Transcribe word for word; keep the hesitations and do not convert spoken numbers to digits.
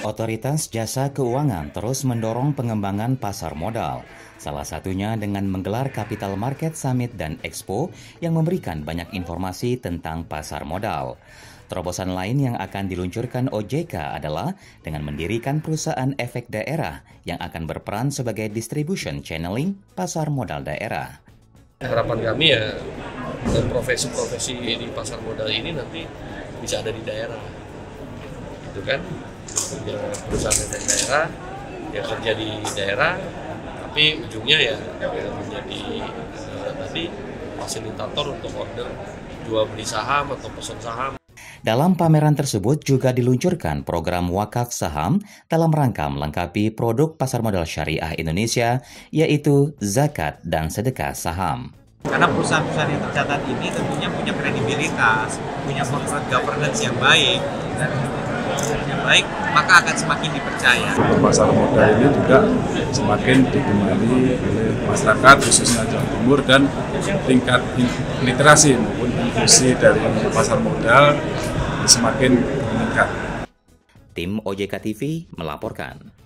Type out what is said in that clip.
Otoritas Jasa Keuangan terus mendorong pengembangan pasar modal, salah satunya dengan menggelar Capital Market Summit dan Expo yang memberikan banyak informasi tentang pasar modal. Terobosan lain yang akan diluncurkan O J K adalah dengan mendirikan perusahaan efek daerah yang akan berperan sebagai distribution channeling pasar modal daerah. Harapan kami ya profesi-profesi di pasar modal ini nanti bisa ada di daerah, itu kan? Punya perusahaan efek daerah, ya kerja di daerah, tapi ujungnya ya, ya menjadi uh, tadi fasilitator untuk order jual beli saham atau pesan saham. Dalam pameran tersebut juga diluncurkan program wakaf saham dalam rangka melengkapi produk pasar modal syariah Indonesia, yaitu zakat dan sedekah saham. Karena perusahaan-perusahaan yang tercatat ini tentunya punya kredibilitas, punya corporate governance yang baik, dan yang baik, maka akan semakin dipercaya. Pasar modal ini juga semakin digemari oleh masyarakat, khususnya Jawa Timur, dan tingkat literasi maupun inklusi dari pasar modal semakin meningkat. Tim O J K T V melaporkan.